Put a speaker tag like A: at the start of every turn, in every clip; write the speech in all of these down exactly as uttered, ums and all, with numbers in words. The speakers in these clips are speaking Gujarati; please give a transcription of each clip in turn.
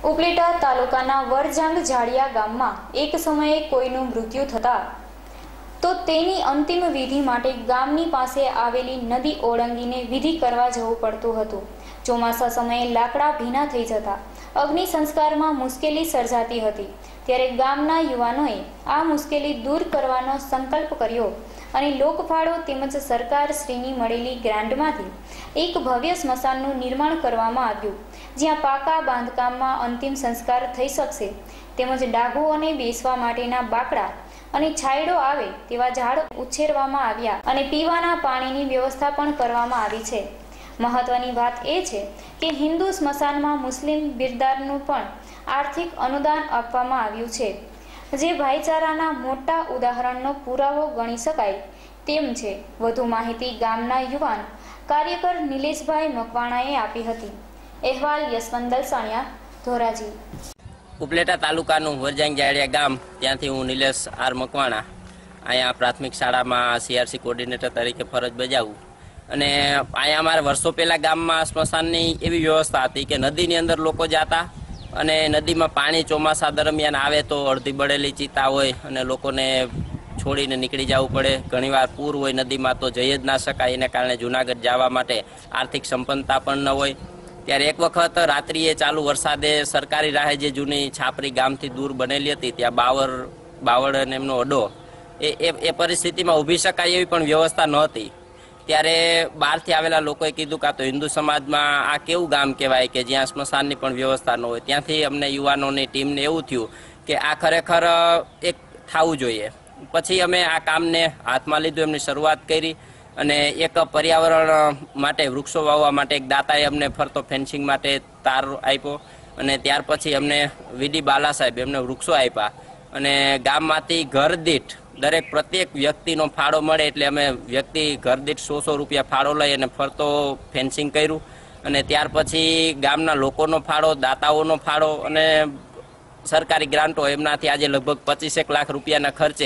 A: ઉપલેટા તાલુકાના વરજાંગ જાડિયા ગામમાં એક સમયે કોઈનું મૃત્યુ થતા તો તેની અંતિમ વિધિ માટે ગામની પાસે આવેલી નદી ઓળંગીને વિધિ કરવા જવું પડતું હતું। ચોમાસા સમયે લાકડા ભીના થઈ જતા અગ્નિ સંસ્કારમાં મુશ્કેલી સર્જાતી હતી, ત્યારે ગામના યુવાનોએ આ મુશ્કેલી દૂર કરવાનો સંકલ્પ કર્યો અને લોકફાળો તેમજ સરકાર શ્રીની મળેલી ગ્રાન્ટમાંથી એક ભવ્ય સ્મશાનનું નિર્માણ કરવામાં આવ્યું, જ્યાં પાકા બાંધકામમાં અંતિમ સંસ્કાર થઈ શકશે તેમજ ડાઘોઓને બેસવા માટેના બાકડા અને છાંયડો આવે તેવા ઝાડ ઉછેરવામાં આવ્યા અને પીવાના પાણીની વ્યવસ્થા પણ કરવામાં આવી છે। મહત્વની વાત એ છે કે હિન્દુ સ્મશાનમાં મુસ્લિમ બિરદારનું પણ આર્થિક અનુદાન આપવામાં આવ્યું છે, જે ભાઈચારાના મોટા ઉદાહરણનો પુરાવો ગણી શકાય તેમ છે। વધુ માહિતી ગામના યુવાન કાર્યકર નિલેશભાઈ મકવાણાએ આપી હતી। અહેવાલ યશવંત દલસાણિયા, ધોરાજી।
B: ઉપલેટા તાલુકાનું વરજાંગ જાડિયા ગામ, ત્યાંથી હું નિલેશ આર મકવાણા અહીંયા પ્રાથમિક શાળામાં સીઆરસી કોર્ડિનેટર તરીકે ફરજ બજાવું। અને અહીંયા અમારે વર્ષો પહેલાં ગામમાં સ્મશાનની એવી વ્યવસ્થા હતી કે નદીની અંદર લોકો જતા અને નદીમાં પાણી ચોમાસા દરમિયાન આવે તો અડધી બળેલી ચિતા હોય અને લોકોને છોડીને નીકળી જવું પડે। ઘણીવાર પૂર હોય નદીમાં તો જઈ જ ના શકાય, એને કારણે જૂનાગઢ જવા માટે આર્થિક સંપન્નતા પણ ન હોય। ત્યારે એક વખત રાત્રિએ ચાલુ વરસાદે સરકારી રાહે જે જૂની છાપરી ગામથી દૂર બનેલી હતી ત્યાં બાવર બાવળ અને એમનો અડો એ એ પરિસ્થિતિમાં ઊભી શકાય એવી પણ વ્યવસ્થા નહોતી। ત્યારે બહારથી આવેલા લોકોએ કીધું કે આ તો હિન્દુ સમાજમાં આ કેવું ગામ કહેવાય કે જ્યાં સ્મશાનની પણ વ્યવસ્થા ન હોય। ત્યાંથી અમને યુવાનોની ટીમને એવું થયું કે આ ખરેખર એક થવું જોઈએ। પછી અમે આ કામને હાથમાં લીધું, એમની શરૂઆત કરી અને એક પર્યાવરણ માટે વૃક્ષો વાવવા માટે એક દાતાએ અમને ફરતો ફેન્સિંગ માટે તાર આપ્યો અને ત્યાર પછી અમને વીડી બાલા સાહેબ એમને વૃક્ષો આપ્યા અને ગામમાંથી ઘર દીઠ દરેક પ્રત્યેક વ્યક્તિનો ફાળો મળે એટલે અમે વ્યક્તિ ઘર દીઠ સો સો રૂપિયા ફાળો લઈ અને ફરતો ફેન્સિંગ કર્યું અને ત્યાર પછી ગામના લોકોનો ફાળો, દાતાઓનો ફાળો અને સરકારી ગ્રાન્ટો એમનાથી આજે લગભગ પચીસેક લાખ રૂપિયાના ખર્ચે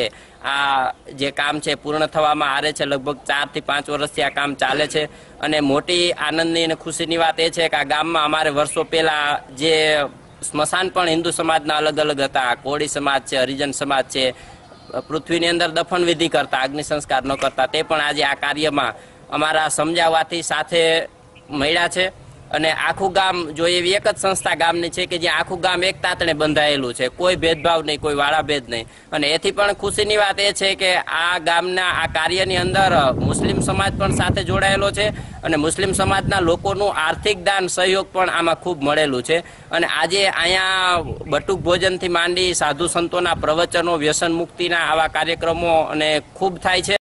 B: આ જે કામ છે પૂર્ણ થવામાં આવે છે। લગભગ ચારથી પાંચ વર્ષથી આ કામ ચાલે છે અને મોટી આનંદની અને ખુશીની વાત એ છે કે આ ગામમાં અમારે વર્ષો પહેલાં જે સ્મશાન પણ હિન્દુ સમાજના અલગ અલગ હતા, કોળી સમાજ છે, હરિજન સમાજ છે, પૃથ્વીની અંદર દફન વિધિ કરતા, અગ્નિ સંસ્કાર ન કરતા, તે પણ આજે આ કાર્યમાં અમારા સમજાવવાથી સાથે મળ્યા છે। અને આખું ગામ જો એવી એક જ સંસ્થા ગામની છે કે જ્યાં આખું ગામ એક તાતણે બંધાયેલું છે, કોઈ ભેદભાવ નહીં, કોઈ વાળાભેદ નહીં। અને એથી પણ ખુશીની વાત એ છે કે આ ગામના આ કાર્યની અંદર મુસ્લિમ સમાજ પણ સાથે જોડાયેલો છે અને મુસ્લિમ સમાજના લોકોનું આર્થિક દાન સહયોગ પણ આમાં ખૂબ મળેલું છે। અને આજે અહીંયા બટુક ભોજનથી માંડી સાધુ સંતોના પ્રવચનો, વ્યસન મુક્તિના આવા કાર્યક્રમો અને ખૂબ થાય છે।